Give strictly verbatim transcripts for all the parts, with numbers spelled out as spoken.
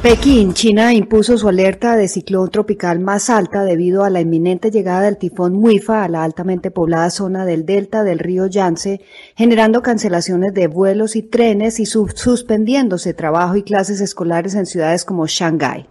Pekín, China impuso su alerta de ciclón tropical más alta debido a la inminente llegada del tifón Muifa a la altamente poblada zona del delta del río Yangtze, generando cancelaciones de vuelos y trenes y sub- suspendiéndose trabajo y clases escolares en ciudades como Shanghái.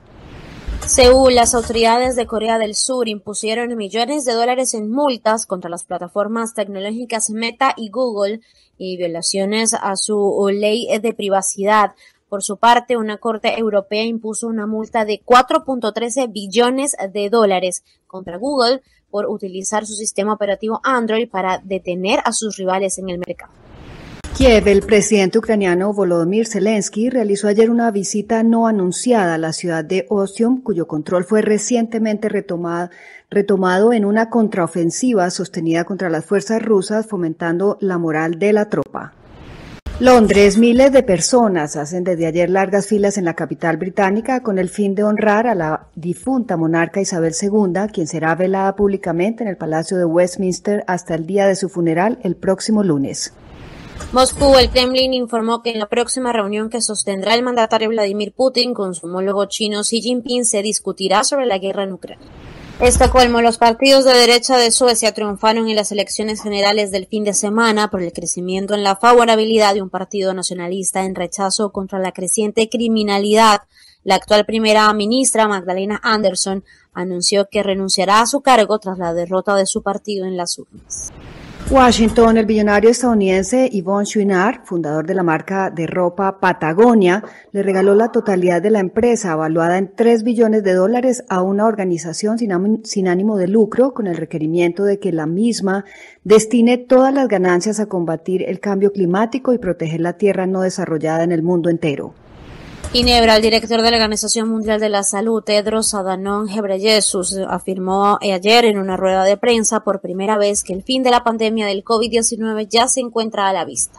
Seúl, las autoridades de Corea del Sur impusieron millones de dólares en multas contra las plataformas tecnológicas Meta y Google y violaciones a su ley de privacidad. Por su parte, una corte europea impuso una multa de cuatro punto trece billones de dólares contra Google por utilizar su sistema operativo Android para detener a sus rivales en el mercado. Kiev, el presidente ucraniano Volodymyr Zelensky realizó ayer una visita no anunciada a la ciudad de Ostium, cuyo control fue recientemente retomado, retomado en una contraofensiva sostenida contra las fuerzas rusas, fomentando la moral de la tropa. Londres, miles de personas hacen desde ayer largas filas en la capital británica con el fin de honrar a la difunta monarca Isabel segunda, quien será velada públicamente en el Palacio de Westminster hasta el día de su funeral el próximo lunes. Moscú, el Kremlin informó que en la próxima reunión que sostendrá el mandatario Vladimir Putin con su homólogo chino Xi Jinping se discutirá sobre la guerra en Ucrania. Estocolmo, los partidos de derecha de Suecia triunfaron en las elecciones generales del fin de semana por el crecimiento en la favorabilidad de un partido nacionalista en rechazo contra la creciente criminalidad. La actual primera ministra, Magdalena Andersson, anunció que renunciará a su cargo tras la derrota de su partido en las urnas. Washington, el billonario estadounidense Yvon Chouinard, fundador de la marca de ropa Patagonia, le regaló la totalidad de la empresa, evaluada en tres billones de dólares, a una organización sin, sin ánimo de lucro, con el requerimiento de que la misma destine todas las ganancias a combatir el cambio climático y proteger la tierra no desarrollada en el mundo entero. Ginebra, el director de la Organización Mundial de la Salud, Tedros Adhanom Ghebreyesus, afirmó ayer en una rueda de prensa por primera vez que el fin de la pandemia del COVID diecinueve ya se encuentra a la vista.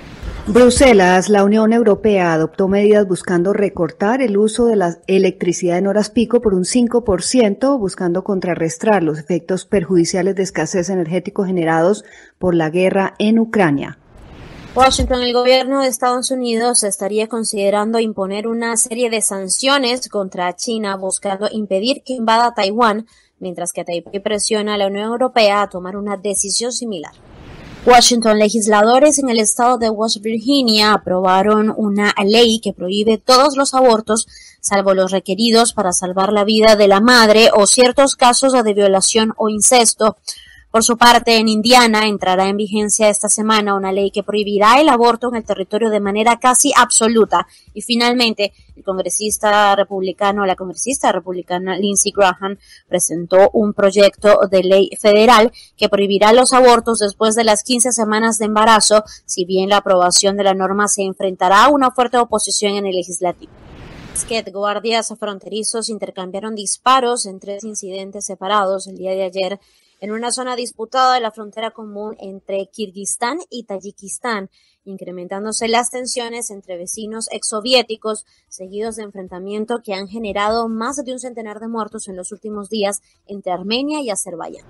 Bruselas, la Unión Europea adoptó medidas buscando recortar el uso de la electricidad en horas pico por un cinco por ciento, buscando contrarrestar los efectos perjudiciales de escasez energética generados por la guerra en Ucrania. Washington, el gobierno de Estados Unidos estaría considerando imponer una serie de sanciones contra China buscando impedir que invada Taiwán, mientras que Taipei presiona a la Unión Europea a tomar una decisión similar. Washington, legisladores en el estado de West Virginia aprobaron una ley que prohíbe todos los abortos, salvo los requeridos para salvar la vida de la madre o ciertos casos de violación o incesto. Por su parte, en Indiana entrará en vigencia esta semana una ley que prohibirá el aborto en el territorio de manera casi absoluta. Y finalmente, el congresista republicano, la congresista republicana Lindsey Graham presentó un proyecto de ley federal que prohibirá los abortos después de las quince semanas de embarazo, si bien la aprobación de la norma se enfrentará a una fuerte oposición en el legislativo. Que guardias fronterizos intercambiaron disparos en tres incidentes separados el día de ayer en una zona disputada de la frontera común entre Kirguistán y Tayikistán, incrementándose las tensiones entre vecinos exsoviéticos, seguidos de enfrentamiento que han generado más de un centenar de muertos en los últimos días entre Armenia y Azerbaiyán.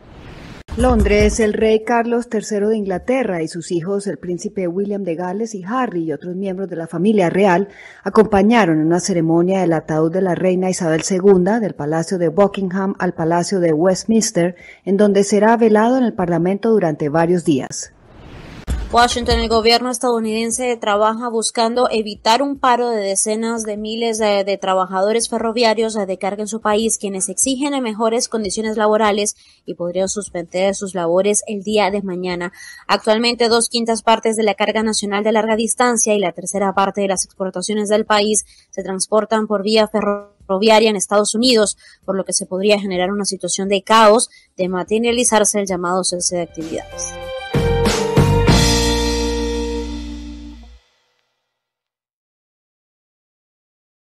Londres, el rey Carlos tercero de Inglaterra y sus hijos, el príncipe William de Gales y Harry y otros miembros de la familia real, acompañaron en una ceremonia del ataúd de la reina Isabel segunda del Palacio de Buckingham al Palacio de Westminster, en donde será velado en el Parlamento durante varios días. Washington, el gobierno estadounidense trabaja buscando evitar un paro de decenas de miles de, de trabajadores ferroviarios de carga en su país, quienes exigen mejores condiciones laborales y podrían suspender sus labores el día de mañana. Actualmente, dos quintas partes de la carga nacional de larga distancia y la tercera parte de las exportaciones del país se transportan por vía ferroviaria en Estados Unidos, por lo que se podría generar una situación de caos de materializarse el llamado cese de actividades.